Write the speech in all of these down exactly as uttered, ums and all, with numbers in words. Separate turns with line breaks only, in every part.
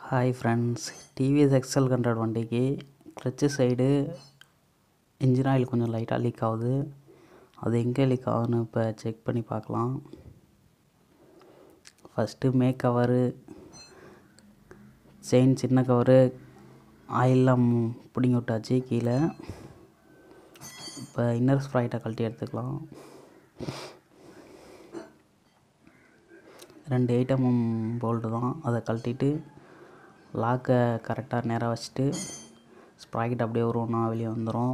Hi friends, TVS XL hundred வண்டிக்கு clutch side engine oil கொஞ்சம் லைட்டாக லீக் ஆகுது. அது எங்கே லீக் ஆகுதுன்னு இப்போ செக் பண்ணி பார்க்கலாம். ஃபஸ்ட்டு மேக் கவரு, செயின் சின்ன கவரு, ஆயிலெலாம் பிடிங்கி விட்டாச்சு கீழே. இப்போ இன்னர் ஸ்ப்ரைட்டை கழட்டி எடுத்துக்கலாம். ரெண்டு ஐட்டமும் போல்ட்டு தான், அதை கழட்டிட்டு லாக்கை கரெக்டாக நேராக வச்சுட்டு ஸ்ப்ராக்கெட் அப்படியே ஒரு ஒன்றா வெளியே வந்துடும்.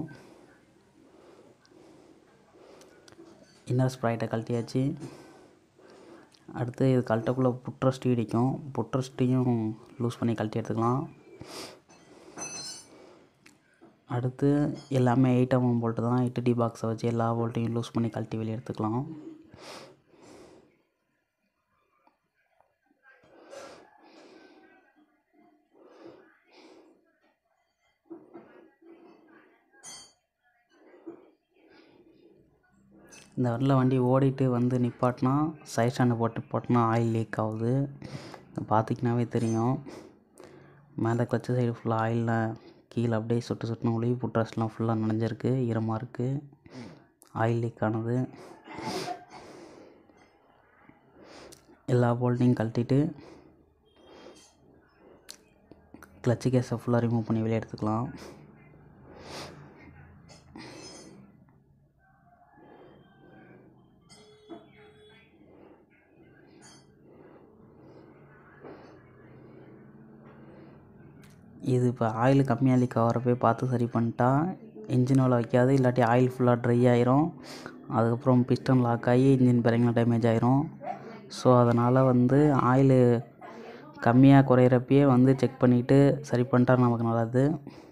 இன்னர் ஸ்ப்ராக்கெட்டை கழட்டியாச்சு. அடுத்து இது கழட்டக்குள்ளே புட்ரஸ்ட் இடிக்கும். புட்ரஸ்ட்டையும் லூஸ் பண்ணி கழட்டி எடுத்துக்கலாம். அடுத்து எல்லாமே ஐட்டமும் போல்ட்டு தான், எட்டு டி பாக்ஸை வச்சு எல்லா போல்ட்டையும் லூஸ் பண்ணி கழட்டி வெளியே எடுத்துக்கலாம். இந்த வண்டியில் வண்டி ஓடிட்டு வந்து நிப்பாட்டினா சைட் ஸ்டாண்டு போட்டு போட்டோன்னா ஆயில் லீக் ஆகுது. பார்த்திங்கனாவே தெரியும். மேலே கிளச்சு சைடு ஃபுல்லாக ஆயிலில் கீழே அப்படியே சுட்டு சுட்டுன்னு ஒளி புட்ரஸ்ட்லாம் ஃபுல்லாக நனைஞ்சிருக்கு, ஈரமாக இருக்குது, ஆயில் லீக் ஆனது. எல்லா போல்ட்டையும் கழட்டிட்டு கிளச்சு கேஸை ஃபுல்லாக ரிமூவ் பண்ணி வெளியே எடுத்துக்கலாம். இது இப்போ ஆயில் கம்மியாக லீக் ஆகிறப்பே பார்த்து சரி பண்ணிட்டா இன்ஜின் ஆயில் வைக்காது, இல்லாட்டி ஆயில் ஃபுல்லாக ட்ரை ஆயிரும். அதுக்கப்புறம் பிஸ்டன் லாக் ஆகி இன்ஜின் பேரிங்லாம் டேமேஜ் ஆயிரும். ஸோ அதனால் வந்து ஆயில் கம்மியாக குறையிறப்பயே வந்து செக் பண்ணிவிட்டு சரி பண்ணிட்டா நமக்கு நல்லது.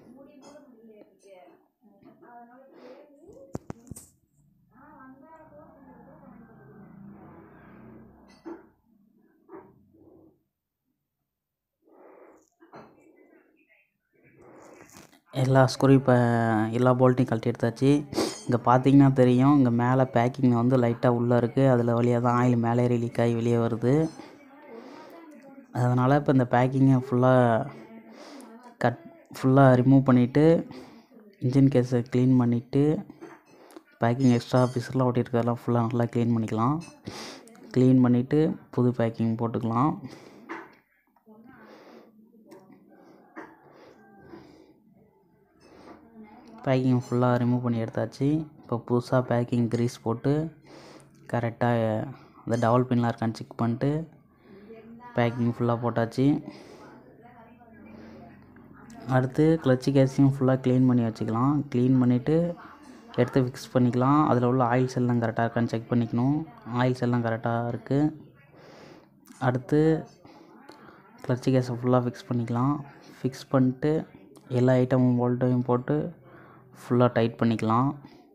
எல்லா ஸ்க்ரூ இப்போ எல்லா போல்ட்டையும் கழட்டி எடுத்தாச்சு. இங்கே பார்த்தீங்கன்னா தெரியும், இங்கே மேலே பேக்கிங் வந்து லைட்டாக உள்ளே இருக்குது. அதில் வழியாக தான் ஆயில் மேலே ஏறி லீக் ஆகி வெளியே வருது. அதனால் இப்போ இந்த பேக்கிங்கை ஃபுல்லாக கட் ஃபுல்லாக ரிமூவ் பண்ணிவிட்டு இன்ஜின் கேஸை க்ளீன் பண்ணிவிட்டு பேக்கிங் எக்ஸ்ட்ரா பீஸ்லாம் ஒட்டியிருக்கிறதெல்லாம் ஃபுல்லாக நல்லா க்ளீன் பண்ணிக்கலாம். க்ளீன் பண்ணிவிட்டு புது பேக்கிங் போட்டுக்கலாம். பேக்கிங் ஃபுல்லாக ரிமூவ் பண்ணி எடுத்தாச்சு. இப்போ புதுசாக பேக்கிங் க்ரீஸ் போட்டு கரெக்டாக அந்த டபுள் பின்லாம் இருக்கான்னு செக் பண்ணிட்டு பேக்கிங் ஃபுல்லாக போட்டாச்சு. அடுத்து கிளச்சு கேஸையும் ஃபுல்லாக க்ளீன் பண்ணி வச்சுக்கலாம். க்ளீன் பண்ணிவிட்டு எடுத்து ஃபிக்ஸ் பண்ணிக்கலாம். அதில் உள்ள ஆயில் செல்லாம் கரெக்டாக இருக்கான்னு செக் பண்ணிக்கணும். ஆயில் செல்லாம் கரெக்டாக இருக்குது. அடுத்து கிளச்சு கேஸை ஃபுல்லாக ஃபிக்ஸ் பண்ணிக்கலாம். ஃபிக்ஸ் பண்ணிட்டு எல்லா ஐட்டமும் போல்ட்டையும் போட்டு ஃபுல்லாக டைட் பண்ணிக்கலாம்.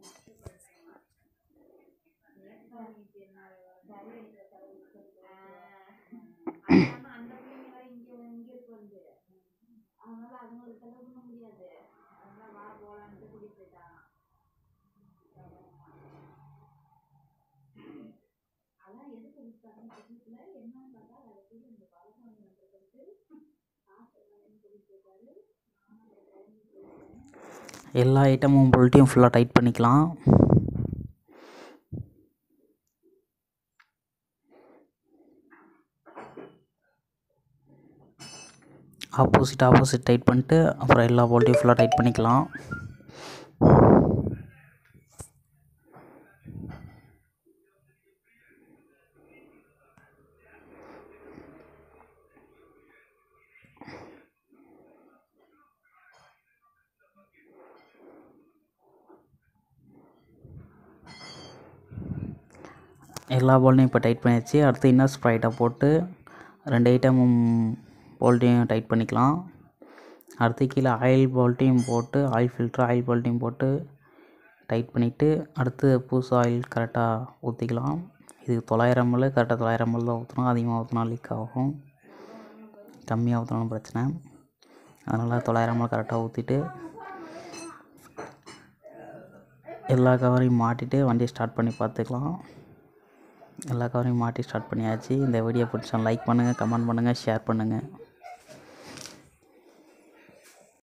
எல்லா ஐட்டமும் போல்ட்டையும் ஃபுல்லாக டைட் பண்ணிக்கலாம். ஆப்போசிட் ஆப்போசிட் டைட் பண்ணிட்டு அப்புறம் எல்லா போல்ட்டையும் ஃபுல்லாக டைட் பண்ணிக்கலாம். எல்லா போல்ட்டையும் இப்போ டைட் பண்ணியாச்சு. அடுத்து இன்னர் ஸ்ப்ரைட்டை போட்டு ரெண்டு ஐட்டமும் போல்ட்டையும் டைட் பண்ணிக்கலாம். அடுத்து கீழே ஆயில் போல்ட்டையும் போட்டு ஆயில் ஃபில்ட்ரு ஆயில் போல்ட்டையும் போட்டு டைட் பண்ணிவிட்டு அடுத்து புதுசு ஆயில் கரெக்டாக ஊற்றிக்கலாம். இது தொள்ளாயிரம் எம்எல் கரெக்டாக தொள்ளாயிரம் எம்எல் தான் ஊற்றணும். அதிகமாக ஊற்றினா லீக் ஆகும், கம்மியாக ஊற்றினாலும் பிரச்சனை. அதனால் தொள்ளாயிரம் எம்எல் கரெக்டாக ஊற்றிட்டு எல்லா கவரையும் மாட்டிட்டு வண்டியை ஸ்டார்ட் பண்ணி பார்த்துக்கலாம். எல்லா கவரையும் மாட்டி ஸ்டார்ட் பண்ணியாச்சு. இந்த வீடியோ பிடிச்சா லைக் பண்ணுங்கள், கமெண்ட் பண்ணுங்கள், ஷேர் பண்ணுங்கள்.